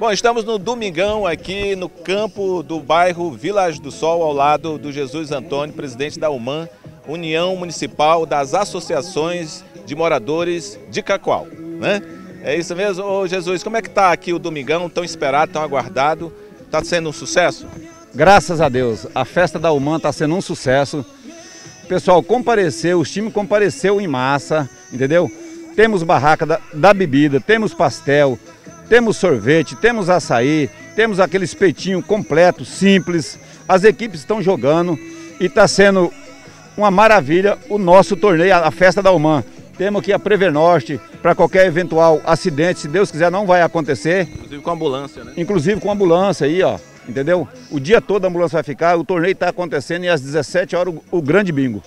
Bom, estamos no domingão aqui no campo do bairro Village do Sol, ao lado do Jesus Antônio, presidente da UMAN, União Municipal das Associações de Moradores de Cacoal, né? É isso mesmo? Ô Jesus, como é que está aqui o domingão, tão esperado, tão aguardado? Está sendo um sucesso? Graças a Deus, a festa da UMAN está sendo um sucesso. O pessoal compareceu, os times compareceu em massa, entendeu? Temos barraca da bebida, temos pastel, temos sorvete, temos açaí, temos aquele espetinho completo, simples. As equipes estão jogando e está sendo uma maravilha o nosso torneio, a festa da UMAN. Temos aqui a Prevenorte para qualquer eventual acidente, se Deus quiser não vai acontecer. Inclusive com ambulância, né? Inclusive com ambulância aí, ó, entendeu? O dia todo a ambulância vai ficar, o torneio está acontecendo e às 17 horas o grande bingo.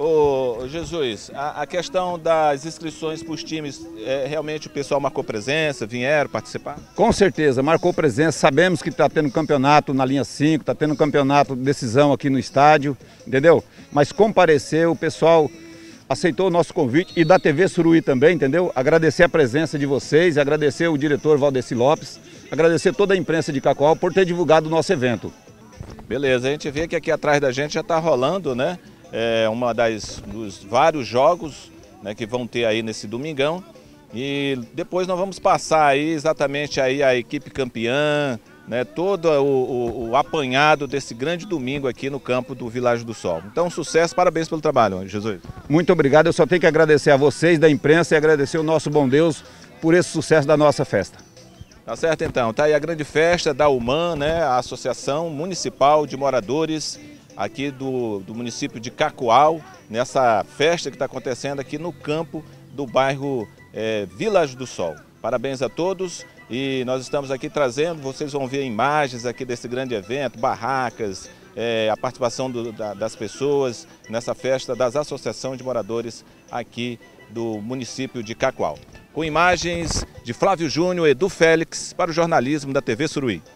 Ô Jesus, a questão das inscrições para os times, realmente o pessoal marcou presença, vieram participar? Com certeza, marcou presença, sabemos que está tendo campeonato na linha 5, está tendo campeonato de decisão aqui no estádio, entendeu? Mas compareceu, o pessoal aceitou o nosso convite e da TV Suruí também, entendeu? Agradecer a presença de vocês, agradecer o diretor Valdeci Lopes, agradecer toda a imprensa de Cacoal por ter divulgado o nosso evento. Beleza, a gente vê que aqui atrás da gente já está rolando, né? Uma dos vários jogos, né, que vão ter aí nesse domingão. E depois nós vamos passar aí exatamente aí a equipe campeã, né, todo o apanhado desse grande domingo aqui no campo do Village do Sol. Então, sucesso, parabéns pelo trabalho, Jesus. Muito obrigado, eu só tenho que agradecer a vocês da imprensa e agradecer o nosso bom Deus por esse sucesso da nossa festa. Tá certo então, tá aí a grande festa da UMAN, né, a Associação Municipal de Moradores aqui do município de Cacoal, nessa festa que está acontecendo aqui no campo do bairro Village do Sol. Parabéns a todos e nós estamos aqui trazendo, vocês vão ver imagens aqui desse grande evento, barracas, a participação das pessoas nessa festa das Associações de Moradores aqui do município de Cacoal. Com imagens de Flávio Júnior, Edu Félix, para o jornalismo da TV Suruí.